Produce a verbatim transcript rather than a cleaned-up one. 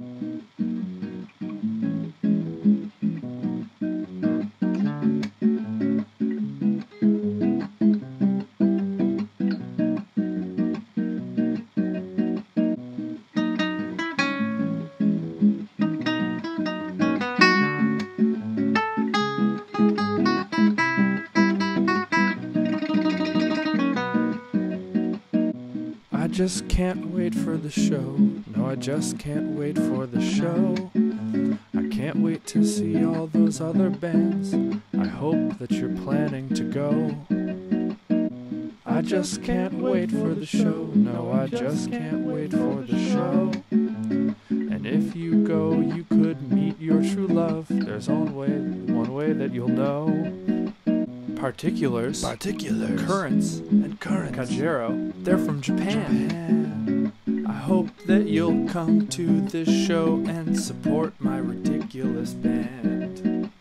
I just can't wait for the show. No, I just can't wait for the show. I can't wait to see all those other bands. I hope that you're planning to go. I just can't wait for the show. No, I just can't wait for the show. And if you go, you could meet your true love. There's one way, one way that you'll know. Particulars, Particulars, currents, and currents. KAGERO, they're from Japan. I hope that you'll come to this show and support my ridiculous band.